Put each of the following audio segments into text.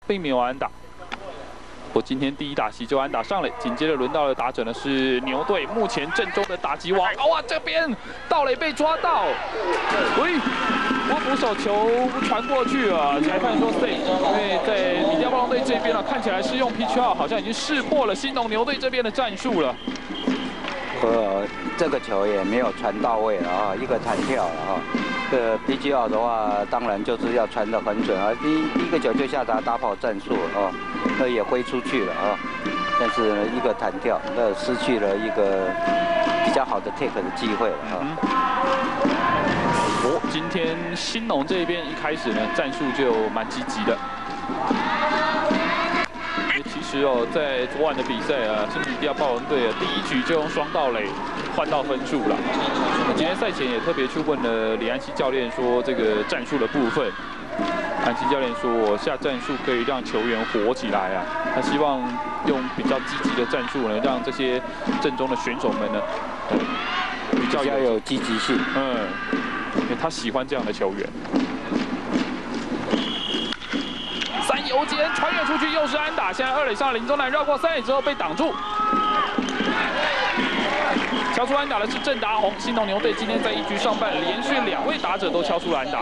并没有安打。 我今天第一打席就安打上垒，紧接着轮到的打者呢是牛队目前阵中的打击王。哇，这边盗垒被抓到，喂，温捕手球传过去啊，裁判说 safe， 因为在比加暴龙队这边啊，看起来是用 pitch out， 好像已经识破了兴农牛队这边的战术了。 这个球也没有传到位了啊，一个弹跳了啊。 pitch out 的话，当然就是要传得很准啊。第一个球就下达打跑战术啊，那也挥出去了啊。但是呢，一个弹跳，那失去了一个比较好的 take 的机会了啊。 今天兴农这边一开始呢，战术就蛮积极的。 其实哦，在昨晚的比赛啊，新比利亚暴龙队啊，第一局就用双盗垒换到分数了。今天赛前也特别去问了李安西教练，说这个战术的部分，安西教练说我下战术可以让球员活起来啊，他希望用比较积极的战术呢，让这些阵中的选手们呢，比较有积极性。 因为他喜欢这样的球员。 右肩穿越出去，又是安打。现在二垒上林宗南绕过三垒之后被挡住。敲出安打的是郑达宏，兴农牛队今天在一局上半连续2位打者都敲出了安打。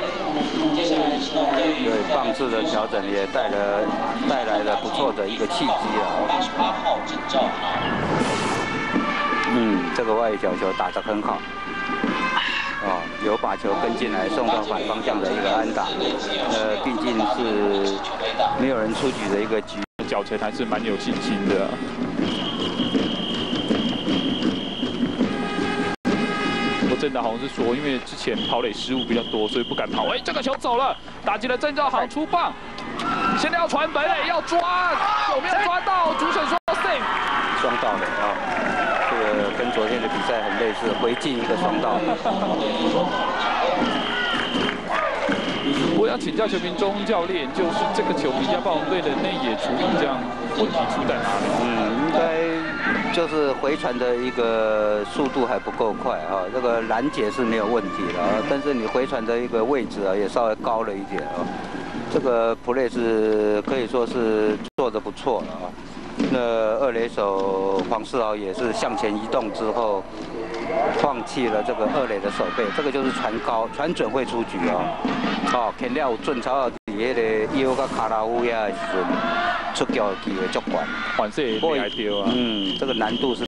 对棒次的调整也带来了不错的一个契机了。这个外角球打得很好。 啊，有把球跟进来，送到反方向的一个安打。毕竟是没有人出局的一个局， 脚前还是蛮有信心的。郑达宏是说，因为之前跑垒失误比较多，所以不敢跑。哎，这个球走了，打击了郑兆航出棒，现在要传本垒，要抓，有没有抓到？主审说 safe， 双盗垒啊。 这个跟昨天的比赛很类似，回进一个双盗。 我要请教球评钟教练，就是这个球比加暴龙队的内野处理这样问题出在哪里？ 应该就是回传的一个速度还不够快啊，这个拦截是没有问题的啊，但是你回传的一个位置啊也稍微高了一点啊，这个 play 是可以说是做得不错了啊。 那二垒手黄世豪也是向前移动之后，放弃了这个二垒的守备，这个就是传高、传准会出局哦。哦，肯定有准超伫迄个腰甲卡拉乌亚的时阵，出脚的机会足悬。 反射也厉害掉啊。 这个难度是